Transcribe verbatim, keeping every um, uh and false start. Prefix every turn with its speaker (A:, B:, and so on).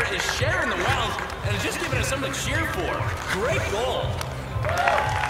A: is sharing the wealth and is just giving us something to cheer for. Great goal.